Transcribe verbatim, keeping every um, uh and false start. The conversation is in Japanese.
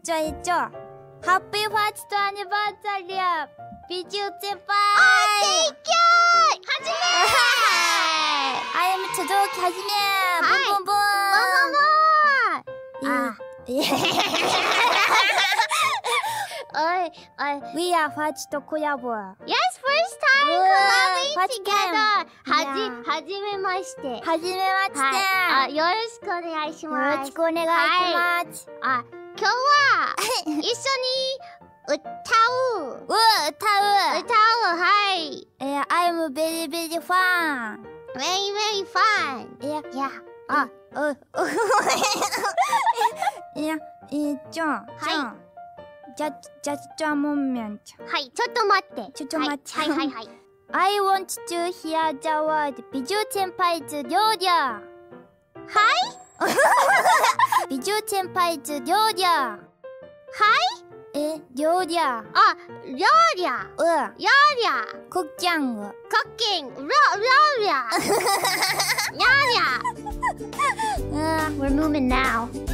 했죠 했죠. Happy first anniversary, 비주先輩. Oh, thank you. 하지메. I am 조조키 하지메. 뿜뿜뿜. 뿜뿜뿜. 아. 어이, 어이. We are first collab. Yes, first time collabing together. 하지, 하지메마시테. 하지메마시테. はい。あ、よろしくお願いします。 よろしくお願いします。 あ、今日は一緒に歌う。 う、歌う。 歌う、はい。 えー、I'm very very fun. Very very fun. いや、 いや、あ、 う、う、いや、え、じゃあ、じゃあ、じゃ、じゃ、じゃ、もんみゃんちゃん。 はい、ちょっと待って。 ちょっと待って。 はいはいはい。 I want to hear the word ビジュ先輩ズ料理。はい。ビジュ先輩ズ料理。はい。え、料理。あ、 料理。 うん。 料理。 クッキング。 クッキング。料理。料理。 うん。We're moving now.